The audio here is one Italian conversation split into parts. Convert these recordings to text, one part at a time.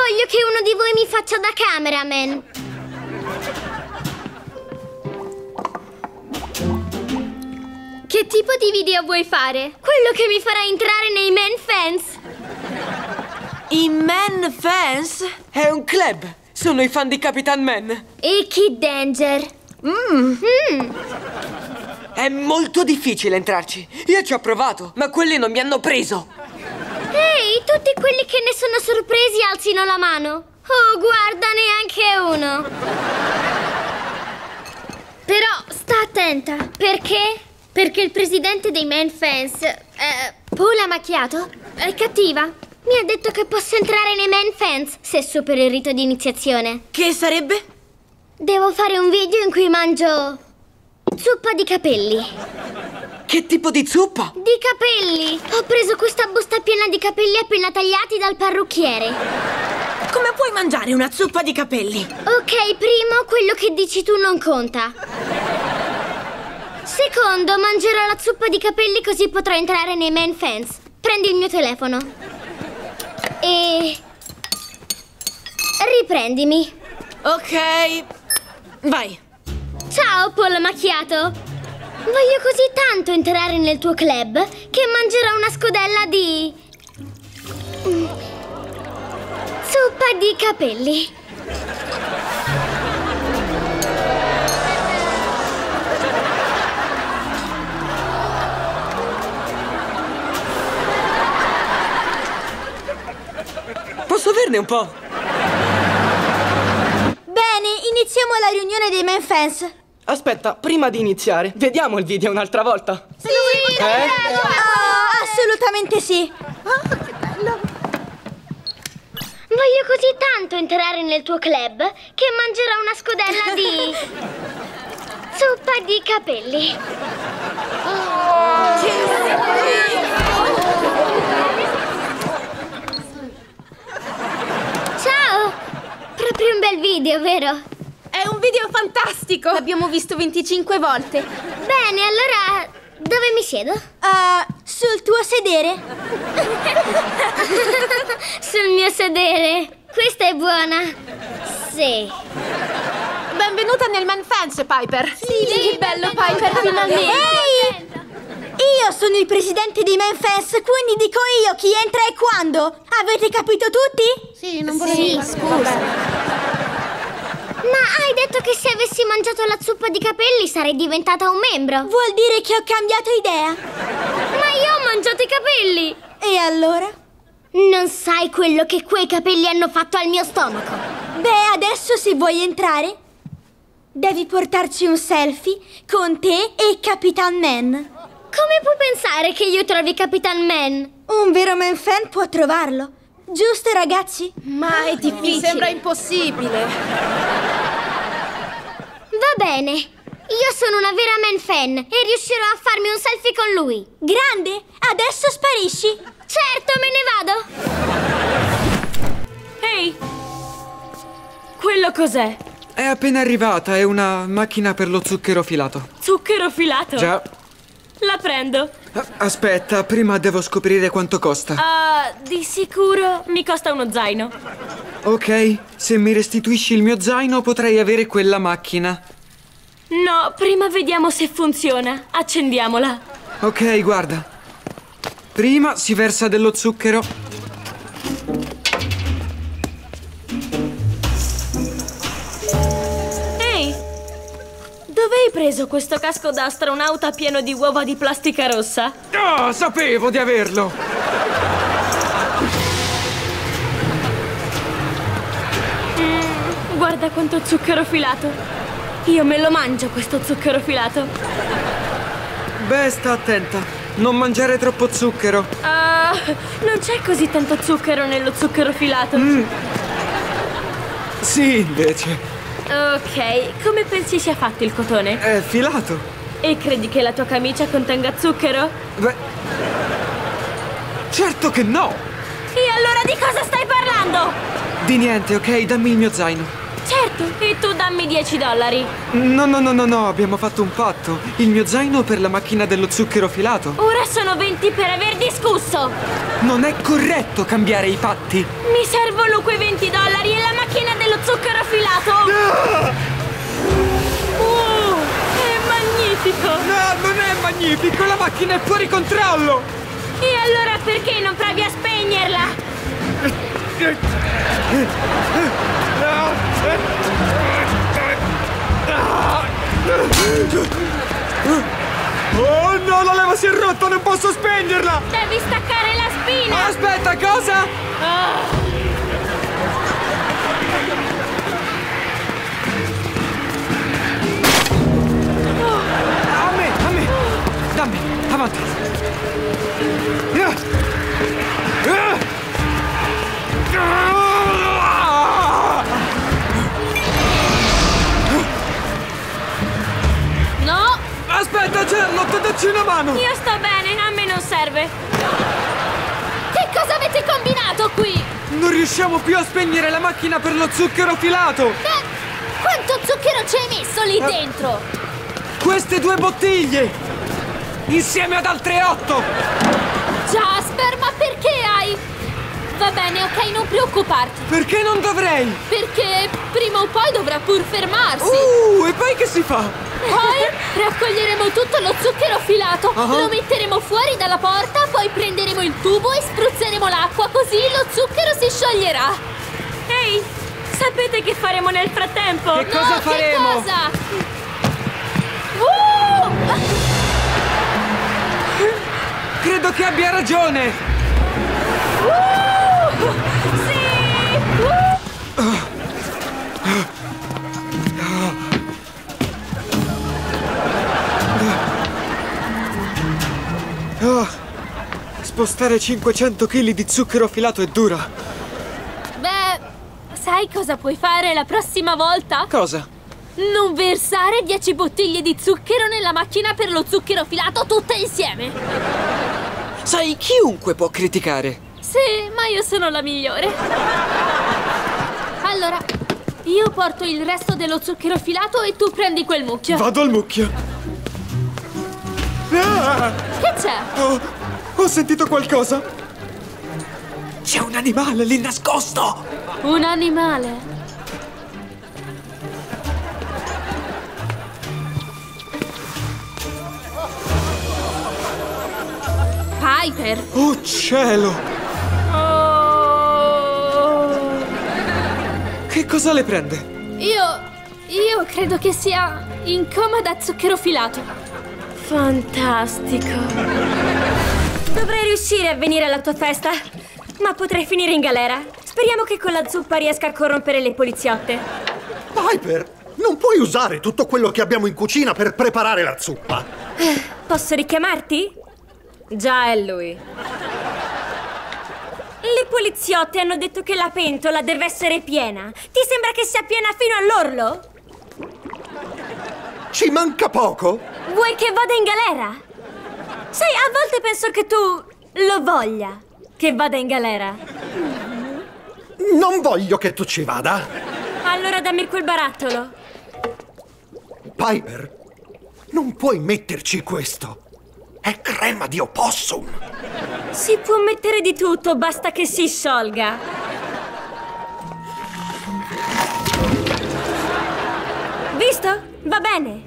Voglio che uno di voi mi faccia da cameraman. Che tipo di video vuoi fare? Quello che mi farà entrare nei Man Fans. I Man Fans? È un club! Sono i fan di Capitan Man! E Kid Danger. È molto difficile entrarci. Io ci ho provato, ma quelli non mi hanno preso. Ehi, tutti quelli che ne sono sorpresi alzino la mano. Oh, guarda, neanche uno. Però sta attenta. Perché? Perché il presidente dei Man Fans, Paula Macchiato, è cattiva. Mi ha detto che posso entrare nei Man Fans se supero il rito di iniziazione. Che sarebbe? Devo fare un video in cui mangio zuppa di capelli. Che tipo di zuppa? Di capelli! Ho preso questa busta piena di capelli appena tagliati dal parrucchiere. Come puoi mangiare una zuppa di capelli? Ok, primo, quello che dici tu non conta. Secondo, mangerò la zuppa di capelli così potrò entrare nei Man Fans. Prendi il mio telefono. E... riprendimi. Ok, vai. Ciao, Paul Macchiato. Voglio così tanto entrare nel tuo club che mangerò una scodella di... zuppa di capelli. Posso averne un po'? Bene, iniziamo la riunione dei Man Fans. Aspetta, prima di iniziare, vediamo il video un'altra volta. Sì, Assolutamente sì. Voglio così tanto entrare nel tuo club che mangerò una scodella di... zuppa di capelli. Ciao! Proprio un bel video, vero? È un video fantastico! L'abbiamo visto 25 volte. Bene, allora dove mi siedo? Sul tuo sedere. Sul mio sedere. Questa è buona. Sì. Benvenuta nel Man Fans, Piper! Sì, che bello, Piper, finalmente. Ehi! Io sono il presidente dei Man Fans, quindi dico io chi entra e quando. Avete capito tutti? Sì, non volevo... Sì, scusa. Ma hai detto che se avessi mangiato la zuppa di capelli sarei diventata un membro. Vuol dire che ho cambiato idea. Ma io ho mangiato i capelli. E allora? Non sai quello che quei capelli hanno fatto al mio stomaco. Beh, adesso se vuoi entrare, devi portarci un selfie con te e Capitan Man. Come puoi pensare che io trovi Capitan Man? Un vero Man Fan può trovarlo. Giusto, ragazzi? Ma è difficile. Mi sembra impossibile. Va bene. Io sono una vera Man Fan e riuscirò a farmi un selfie con lui. Grande! Adesso sparisci. Certo, me ne vado. Ehi! Quello cos'è? È appena arrivata, è una macchina per lo zucchero filato. Zucchero filato? Già. La prendo. Aspetta, prima devo scoprire quanto costa. Di sicuro mi costa uno zaino. Ok, se mi restituisci il mio zaino potrei avere quella macchina. No, prima vediamo se funziona. Accendiamola. Ok, guarda. Prima si versa dello zucchero. Ehi! Dove hai preso questo casco da astronauta pieno di uova di plastica rossa? Oh, sapevo di averlo! Guarda quanto zucchero filato. Io me lo mangio questo zucchero filato. Beh, sta attenta. Non mangiare troppo zucchero. Non c'è così tanto zucchero nello zucchero filato. Sì, invece. Ok, come pensi sia fatto il cotone? È filato. E credi che la tua camicia contenga zucchero? Beh, certo che no! E allora di cosa stai parlando? Di niente, ok? Dammi il mio zaino. certo! E tu dammi $10. No, abbiamo fatto un patto. Il mio zaino per la macchina dello zucchero filato. Ora sono 20 per aver discusso! Non è corretto cambiare i patti. Mi servono quei $20 e la macchina dello zucchero filato! È magnifico! No, non è magnifico, la macchina è fuori controllo! E allora perché non provi a spegnerla? Oh no, la leva si è rotta, non posso spegnerla! Devi staccare la spina! Aspetta, cosa? A me! Dammi, avanti! No! Aspetta, Charlotte, dacci una mano! Io sto bene, a me non serve! Che cosa avete combinato qui? Non riusciamo più a spegnere la macchina per lo zucchero filato! Quanto zucchero ci hai messo lì dentro? Queste 2 bottiglie! Insieme ad altre 8! Jasper, ma perché hai... Va bene, ok, non preoccuparti. Perché non dovrei? Perché prima o poi dovrà pur fermarsi. E poi che si fa? Poi raccoglieremo tutto lo zucchero filato, lo metteremo fuori dalla porta, poi prenderemo il tubo e spruzzeremo l'acqua, così lo zucchero si scioglierà. Ehi, sapete che faremo nel frattempo? Che cosa faremo? Che cosa? Credo che abbia ragione! Sì! Spostare 500 kg di zucchero filato è dura. Beh, sai cosa puoi fare la prossima volta? Cosa? Non versare 10 bottiglie di zucchero nella macchina per lo zucchero filato tutte insieme. Sai, chiunque può criticare. Sì, ma io sono la migliore. Allora, io porto il resto dello zucchero filato e tu prendi quel mucchio. Vado al mucchio. Che c'è? Ho sentito qualcosa. C'è un animale lì nascosto. Un animale? Piper! Oh cielo! Oh. Che cosa le prende? Io credo che sia in coma da zucchero filato. Fantastico. Dovrei riuscire a venire alla tua festa, ma potrei finire in galera. Speriamo che con la zuppa riesca a corrompere le poliziotte. Piper, non puoi usare tutto quello che abbiamo in cucina per preparare la zuppa. Posso richiamarti? Già è lui. Le poliziotte hanno detto che la pentola deve essere piena. Ti sembra che sia piena fino all'orlo? Ci manca poco? Vuoi che vada in galera? Sai, a volte penso che tu lo voglia che vada in galera. Non voglio che tu ci vada. Allora dammi quel barattolo. Piper, non puoi metterci questo. È crema di opossum. Si può mettere di tutto, basta che si sciolga. Visto? Va bene.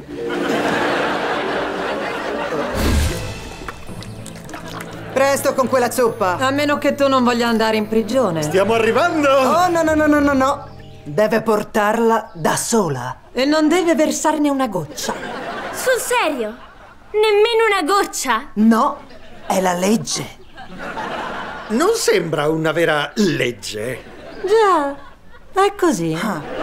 Presto con quella zuppa. A meno che tu non voglia andare in prigione. Stiamo arrivando! Oh, no. Deve portarla da sola. E non deve versarne una goccia. Sul serio? Nemmeno una goccia? No, è la legge. Non sembra una vera legge. Già, è così.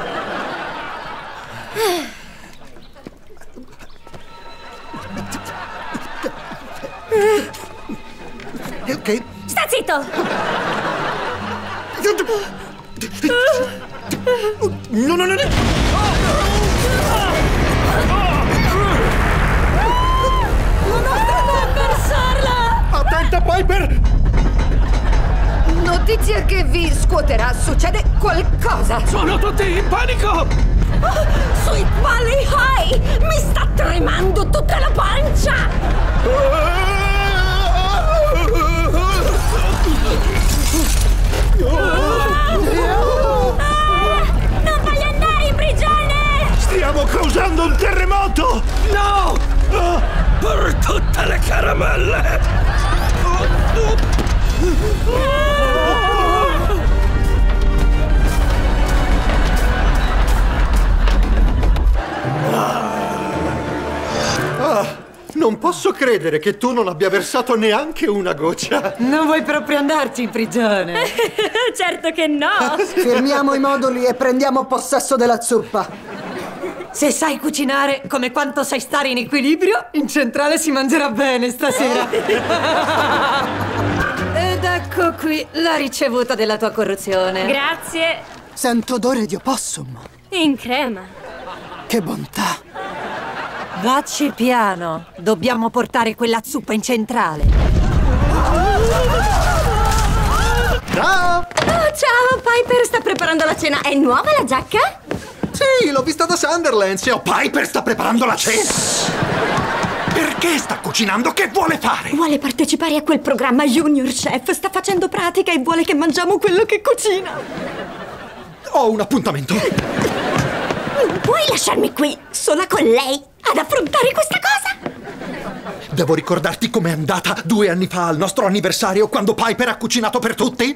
Ok. Sta zitto! No. Non ho a versarla! Attenta, Piper! Non notizia che vi scuoterà. Succede qualcosa. Sono tutti in panico! Sweet Valley High! Mi sta tremando tutta la pancia! Non voglio andare in prigione! Stiamo causando un terremoto! No! Per tutte le caramelle! Non posso credere che tu non abbia versato neanche una goccia. Non vuoi proprio andarci in prigione? Certo che no! Fermiamo i moduli e prendiamo possesso della zuppa. Se sai cucinare come quanto sai stare in equilibrio, in centrale si mangerà bene stasera. Ed ecco qui la ricevuta della tua corruzione. Grazie. Sento odore di opossum. In crema. Che bontà. Vacci piano. Dobbiamo portare quella zuppa in centrale. Ciao! Oh, ciao, Piper sta preparando la cena. È nuova la giacca? Sì, l'ho vista da Sunderland. Oh, Piper sta preparando la cena. Perché sta cucinando? Che vuole fare? Vuole partecipare a quel programma Junior Chef. Sta facendo pratica e vuole che mangiamo quello che cucina. Ho un appuntamento. Non puoi lasciarmi qui, sola con lei, ad affrontare questa cosa? Devo ricordarti com'è andata 2 anni fa al nostro anniversario, quando Piper ha cucinato per tutti?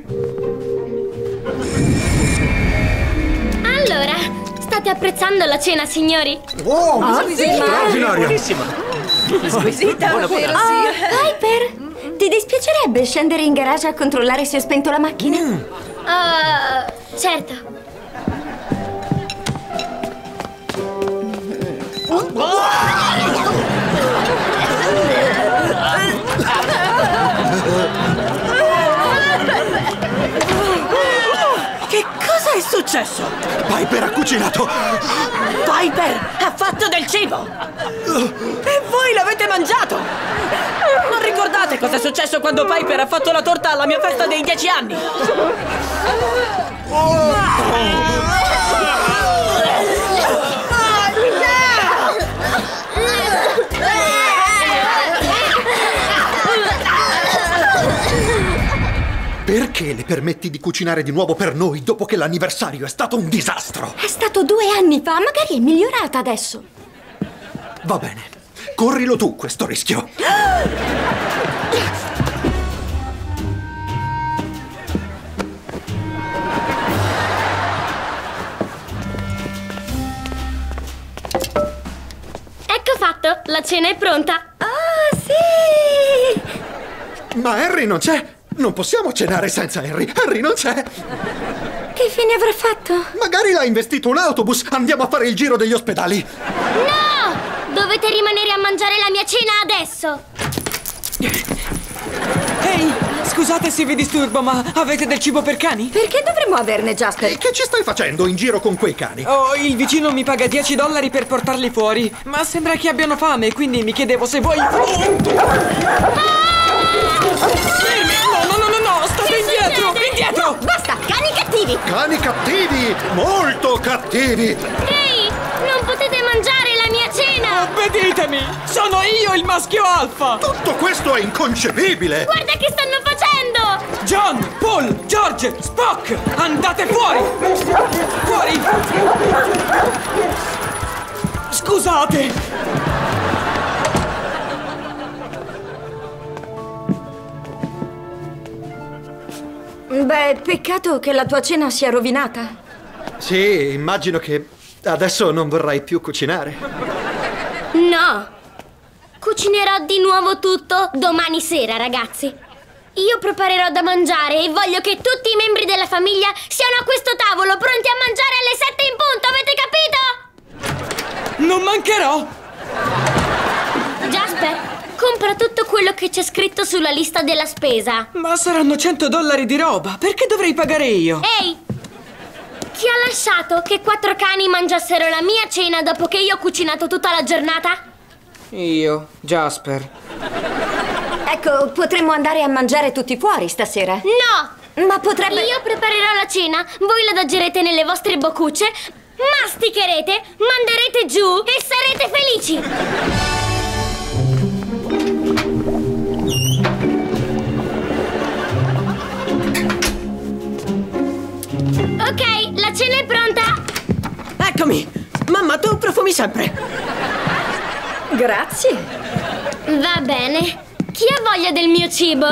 Allora, state apprezzando la cena, signori? Wow, straordinario! buonissima! Squisita, vero sì. Piper, ti dispiacerebbe scendere in garage a controllare se ho spento la macchina? Certo. Che cosa è successo? Piper ha cucinato! Piper ha fatto del cibo! E voi l'avete mangiato! Non ricordate cosa è successo quando Piper ha fatto la torta alla mia festa dei 10 anni? Perché le permetti di cucinare di nuovo per noi dopo che l'anniversario è stato un disastro? È stato 2 anni fa, magari è migliorata adesso. Va bene, corrilo tu questo rischio. Ecco fatto, la cena è pronta. Ah, sì! Ma Harry non c'è! Non possiamo cenare senza Harry! Harry non c'è! Che fine avrà fatto? Magari l'ha investito un autobus! Andiamo a fare il giro degli ospedali! No! Dovete rimanere a mangiare la mia cena adesso! Ehi, scusate se vi disturbo, ma avete del cibo per cani? Perché dovremmo averne, Jasper? E che ci stai facendo in giro con quei cani? Oh, il vicino mi paga $10 per portarli fuori. Ma sembra che abbiano fame, quindi mi chiedevo se vuoi... Fermi! No, state indietro! Indietro! Basta, cani cattivi! Cani cattivi! Molto cattivi! Ehi, non potete mangiare la mia cena! Obbeditemi! Sono io il maschio alfa! Tutto questo è inconcepibile! Guarda che stanno facendo! John, Paul, George, Spock! Andate fuori! Fuori! Scusate! Beh, peccato che la tua cena sia rovinata. Sì, immagino che adesso non vorrai più cucinare. No! Cucinerò di nuovo tutto domani sera, ragazzi. Io preparerò da mangiare e voglio che tutti i membri della famiglia siano a questo tavolo, pronti a mangiare alle 7 in punto, avete capito? Non mancherò! Jasper, compra tutto quello che c'è scritto sulla lista della spesa. Ma saranno $100 di roba, perché dovrei pagare io? Ehi! Chi ha lasciato che 4 cani mangiassero la mia cena dopo che io ho cucinato tutta la giornata? Io, Jasper. Ecco, potremmo andare a mangiare tutti fuori stasera. No! Ma potrebbe... Io preparerò la cena, voi l'adaggerete nelle vostre boccucce, masticherete, manderete giù e sarete felici! Ok, la cena è pronta! Eccomi! Mamma, tu profumi sempre! Grazie. Va bene. Chi ha voglia del mio cibo?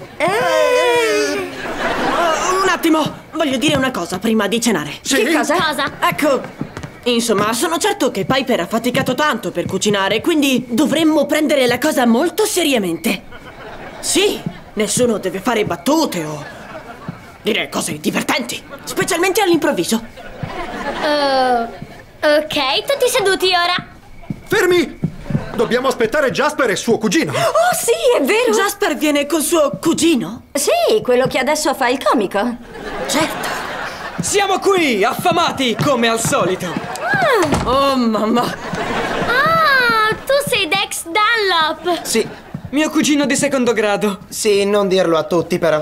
Un attimo, voglio dire una cosa prima di cenare. Sì? Che cosa? Cosa? Ecco, insomma, sono certo che Piper ha faticato tanto per cucinare, quindi dovremmo prendere la cosa molto seriamente. Sì, nessuno deve fare battute o dire cose divertenti, specialmente all'improvviso. Ok, tutti seduti ora. Fermi! Dobbiamo aspettare Jasper e suo cugino. Oh sì, è vero! Jasper viene col suo cugino? Sì, quello che adesso fa il comico. Certo. Siamo qui, affamati, come al solito. Oh, mamma. Ah, tu sei Dex Dunlop. Sì, Mio cugino di secondo grado. sì, non dirlo a tutti però.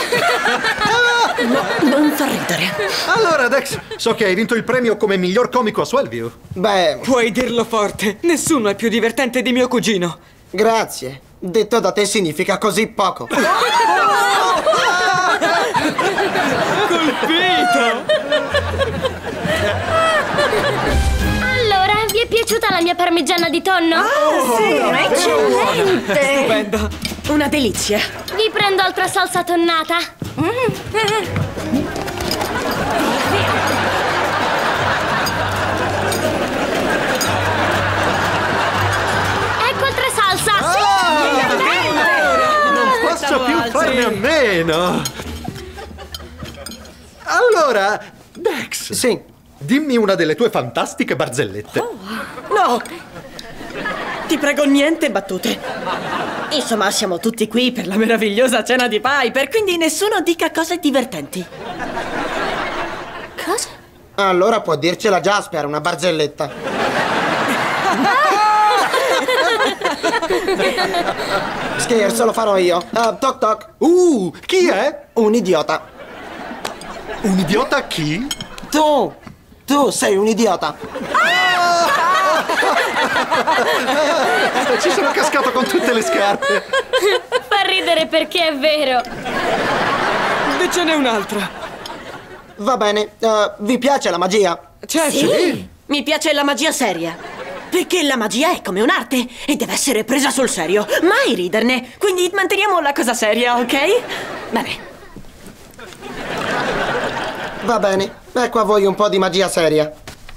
Non fa ridere. Allora, Dex, so che hai vinto il premio come miglior comico a Swellview. Beh, Puoi dirlo forte, nessuno è più divertente di mio cugino. grazie. Detto da te significa così poco. Colpito! Allora, vi è piaciuta la mia parmigiana di tonno? Sì, eccellente! Stupendo. Una delizia. Vi prendo altra salsa tonnata. Ecco altra salsa. Non posso più farne a meno. Allora, Dex. Sì. Dimmi una delle tue fantastiche barzellette. No! Ti prego, niente battute. Insomma, siamo tutti qui per la meravigliosa cena di Piper, quindi nessuno dica cose divertenti. Cosa? Allora può dircela Jasper, una barzelletta. Scherzo, lo farò io. Toc toc. Chi è? Un idiota. Un idiota chi? Tu sei un idiota. Ci sono cascato con tutte le scarpe. Fa ridere perché è vero. Dicene un'altra. Va bene, vi piace la magia? Certo. Sì. Mi piace la magia seria. Perché la magia è come un'arte e deve essere presa sul serio. Mai riderne. Quindi manteniamo la cosa seria, ok? Bene. Va bene, ecco a voi un po' di magia seria.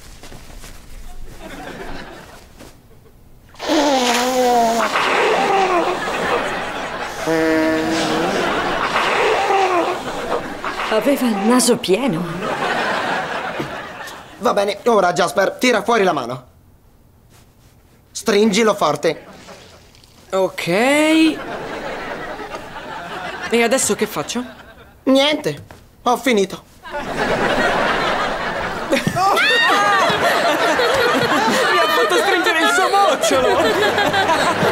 Aveva il naso pieno. Va bene, ora Jasper, tira fuori la mano. Stringilo forte. Ok. E adesso che faccio? Niente, ho finito. Mi ha fatto stringere il suo mocciolo!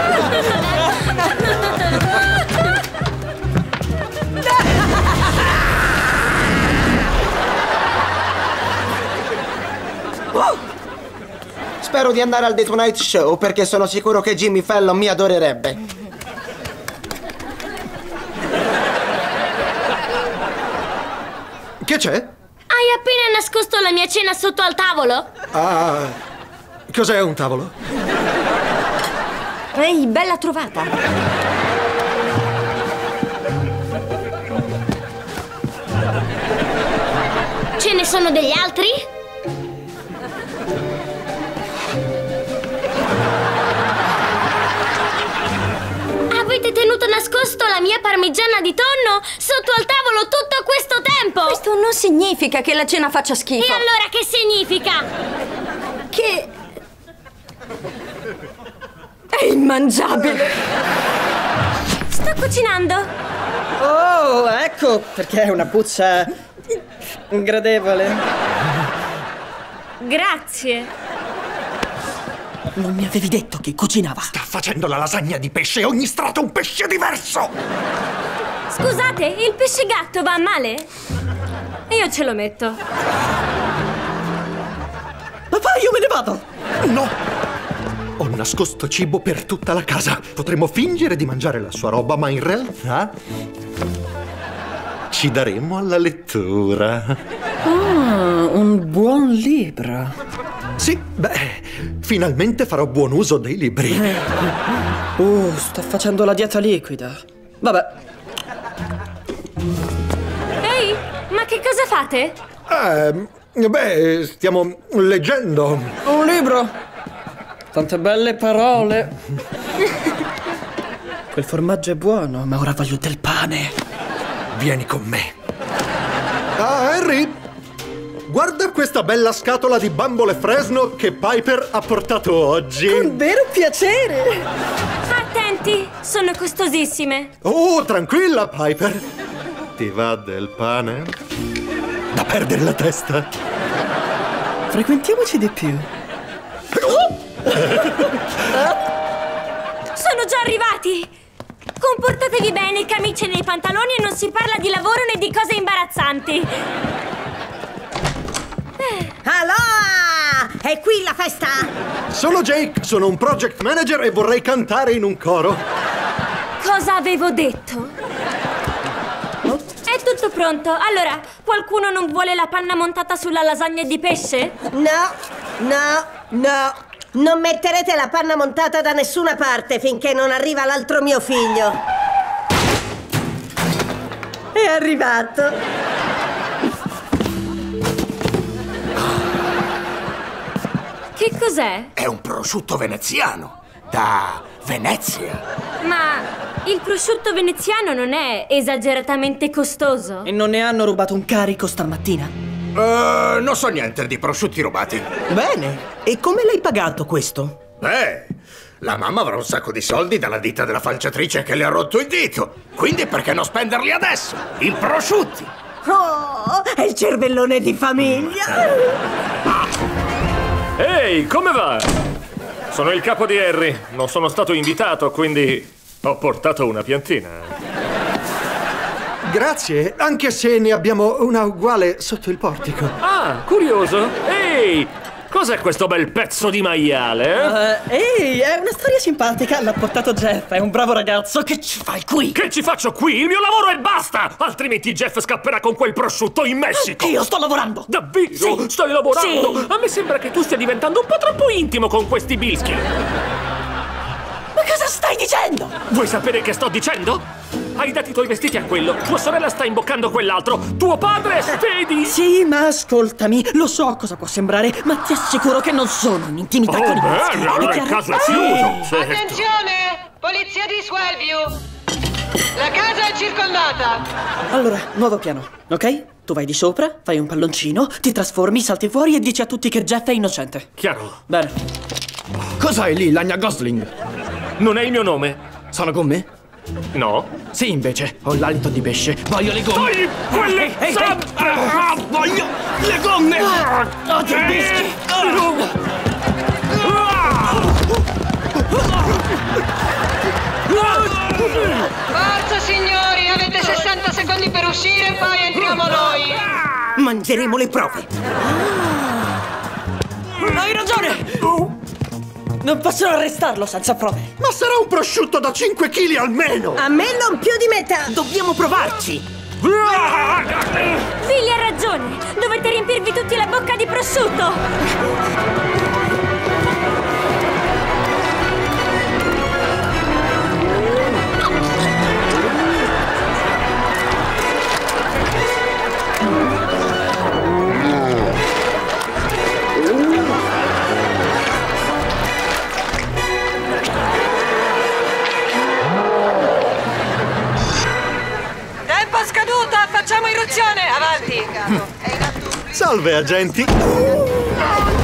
Spero di andare al The Tonight Show perché sono sicuro che Jimmy Fallon mi adorerebbe. Che c'è? Hai appena nascosto la mia cena sotto al tavolo? Ah, cos'è un tavolo? Ehi, bella trovata. Ce ne sono degli altri? Avete tenuto nascosto la mia parmigiana di tonno sotto al tavolo tutto questo tempo? Questo non significa che la cena faccia schifo. E allora che significa? Che... è immangiabile. Sto cucinando. Oh, ecco perché è una puzza gradevole. Grazie. Non mi avevi detto che cucinava. Sta facendo la lasagna di pesce e ogni strato un pesce diverso. Scusate, il pesce gatto va a male? Io ce lo metto. Papà, io me ne vado! No! Ho nascosto cibo per tutta la casa. Potremmo fingere di mangiare la sua roba, ma in realtà ci daremmo alla lettura. Ah, un buon libro. Sì, beh, finalmente farò buon uso dei libri. Sto facendo la dieta liquida. Vabbè. Ehi, ma che cosa fate? Beh, stiamo leggendo. Un libro. Tante belle parole. Quel formaggio è buono, ma ora voglio del pane. Vieni con me. Ah, Harry! Guarda questa bella scatola di bambole Fresno che Piper ha portato oggi. Con vero piacere. Attenti, sono costosissime. Oh, tranquilla, Piper. Ti va del pane? Da perdere la testa. Frequentiamoci di più. Sono già arrivati. Comportatevi bene, camicie nei pantaloni, e non si parla di lavoro né di cose imbarazzanti. Allora, è qui la festa? Sono Jake, sono un project manager e vorrei cantare in un coro. Cosa avevo detto? È tutto pronto. Allora, qualcuno non vuole la panna montata sulla lasagna di pesce? No. Non metterete la panna montata da nessuna parte finché non arriva l'altro mio figlio. È arrivato. Che cos'è? È un prosciutto veneziano, da Venezia. Ma il prosciutto veneziano non è esageratamente costoso? E non ne hanno rubato un carico stamattina? Non so niente di prosciutti rubati. Bene, e come l'hai pagato questo? La mamma avrà un sacco di soldi dalla ditta della falciatrice che le ha rotto il dito. Quindi perché non spenderli adesso, in prosciutti? Oh, è il cervellone di famiglia. Ehi, come va? Sono il capo di Harry. Non sono stato invitato, quindi ho portato una piantina. Grazie, anche se ne abbiamo una uguale sotto il portico. Ah, curioso. Ehi, cos'è questo bel pezzo di maiale? Ehi, è una storia simpatica. L'ha portato Jeff, è un bravo ragazzo. Che ci fai qui? Che ci faccio qui? Il mio lavoro e basta! Altrimenti Jeff scapperà con quel prosciutto in Messico. Io sto lavorando. Davvero? Sì. Stai lavorando? Sì. A me sembra che tu stia diventando un po' troppo intimo con questi bischi. Ma cosa stai dicendo? Vuoi sapere che sto dicendo? Hai dato i tuoi vestiti a quello, tua sorella sta imboccando quell'altro, tuo padre spedi! Sì, ma ascoltami, lo so cosa può sembrare, ma ti assicuro che non sono in intimità con i maschi. Allora il caso è chiuso. Certo. Attenzione! Polizia di Swellview! La casa è circondata! Allora, nuovo piano, ok? Tu vai di sopra, fai un palloncino, ti trasformi, salti fuori e dici a tutti che Jeff è innocente. Chiaro. Bene. Cos'hai lì, Lagna Gosling? Non è il mio nome. Sono gomme? No. Sì, invece, ho l'alito di pesce. Voglio le gomme. Togli quelle zampe! Voglio le gomme! Ti bischi! Forza, signori! Avete 60 secondi per uscire e poi entriamo noi! Mangeremo le prove. Hai ragione! Non possono arrestarlo senza prove. Ma sarà un prosciutto da 5 kg almeno! A me non più di metà! Dobbiamo provarci! Billy ha ragione! Dovete riempirvi tutti la bocca di prosciutto! Scaduta! Facciamo irruzione! Avanti! Salve, agenti!